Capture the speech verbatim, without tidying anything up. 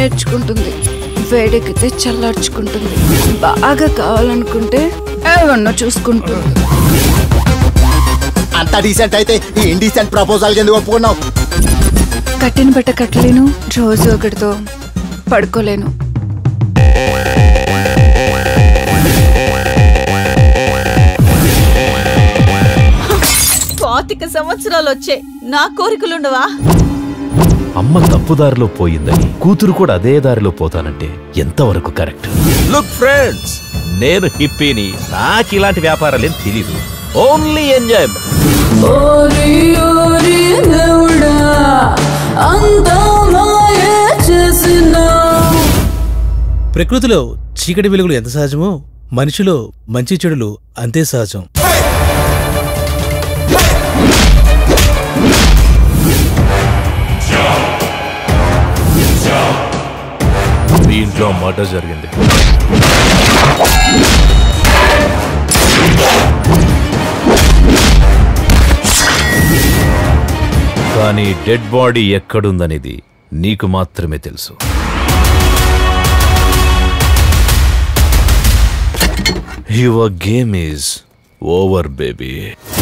నేర్చుకుంటుంది, వేడెక్కితే చల్లార్చుకుంటుంది, బాగా కావాలనుకుంటే ఏమన్నా చూసుకుంటుంది. అంత డీసెంట్ అయితే ఈ ఇండీసెంట్ ప్రపోజల్ ఎందుకు ఒప్పుకున్నావు? కట్టిన బట్ట కట్టలేను, రోజు ఒకటితో పడుకోలేను. పాతిక సంవత్సరాలు వచ్చే నా కోరికలుండవా? అమ్మ తప్పుదారిలో పోయిందని కూతురు కూడా అదే దారిలో పోతానంటే ఎంతవరకు కరెక్ట్? లుక్ ఫ్రెండ్స్, నేను హిప్పీని, నాకు ఇలాంటి వ్యాపారాలేం తెలీదు. Only enjoyment. ప్రకృతిలో చీకటి వెలుగులు ఎంత సహజమో మనిషిలో మంచి చెడులు అంతే సహజం. మీ ఇంట్లో మర్డర్ జరిగింది. కానీ డెడ్ బాడీ ఎక్కడుందనేది నీకు మాత్రమే తెలుసు. Your game is over baby.